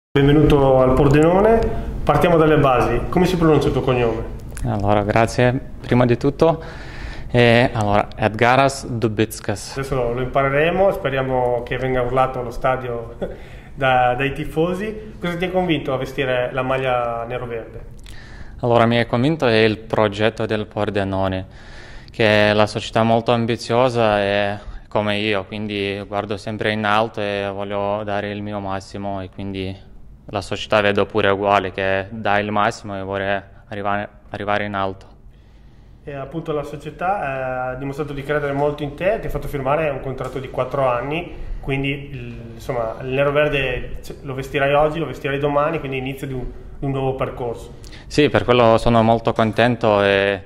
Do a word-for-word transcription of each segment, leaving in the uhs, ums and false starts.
Benvenuto al Pordenone, partiamo dalle basi. Come si pronuncia il tuo cognome? Allora, grazie. Prima di tutto, eh, allora, Edgaras Dubickas. Adesso lo, lo impareremo, speriamo che venga urlato allo stadio da, dai tifosi. Cosa ti ha convinto a vestire la maglia nero-verde? Allora, mi ha convinto è il progetto del Pordenone, che è la società molto ambiziosa e come io, quindi guardo sempre in alto e voglio dare il mio massimo e quindi la società vedo pure uguale, che dà il massimo e vuole arrivare, arrivare in alto. E appunto la società eh, ha dimostrato di credere molto in te, ti ha fatto firmare un contratto di quattro anni, quindi il, insomma il nero-verde lo vestirai oggi, lo vestirai domani, quindi inizio di un, di un nuovo percorso. Sì, per quello sono molto contento e,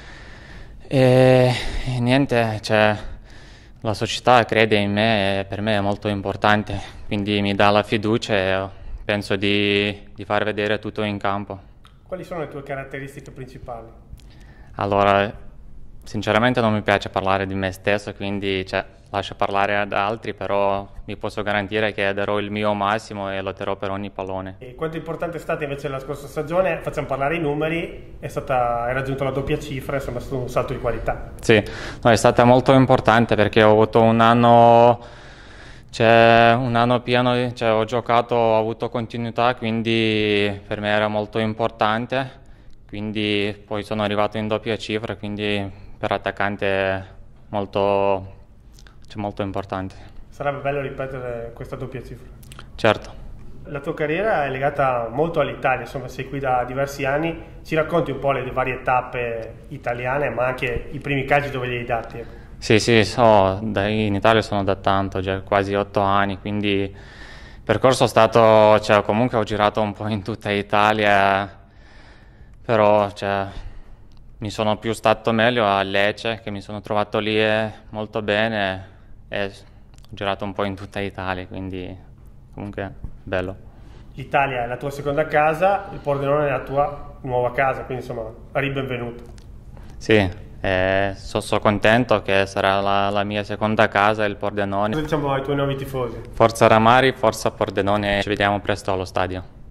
e, e niente, cioè, la società crede in me e per me è molto importante, quindi mi dà la fiducia e penso di, di far vedere tutto in campo. Quali sono le tue caratteristiche principali? Allora, sinceramente non mi piace parlare di me stesso, quindi cioè, lascio parlare ad altri, però mi posso garantire che darò il mio massimo e lotterò per ogni pallone. E quanto importante è stata invece la scorsa stagione? Facciamo parlare i numeri, è stata, hai raggiunto la doppia cifra, insomma è stato un salto di qualità. Sì, no, è stata molto importante perché ho avuto un anno... C'è un anno pieno, cioè, ho giocato, ho avuto continuità, quindi per me era molto importante, quindi poi sono arrivato in doppia cifra, quindi per attaccante è molto, cioè, molto importante. Sarebbe bello ripetere questa doppia cifra. Certo. La tua carriera è legata molto all'Italia, insomma sei qui da diversi anni, ci racconti un po' le varie tappe italiane, ma anche i primi calci dove li hai dati? Sì, sì, so, in Italia sono da tanto, già quasi otto anni, quindi il percorso è stato, cioè, comunque ho girato un po' in tutta Italia, però cioè, mi sono più stato meglio a Lecce, che mi sono trovato lì molto bene e ho girato un po' in tutta Italia, quindi comunque bello. L'Italia è la tua seconda casa, il Pordenone è la tua nuova casa, quindi insomma, ribenvenuto. Sì. Eh, sono so contento che sarà la, la mia seconda casa, il Pordenone. Cosa diciamo ai tuoi nuovi tifosi? Forza Ramari, forza Pordenone, ci vediamo presto allo stadio.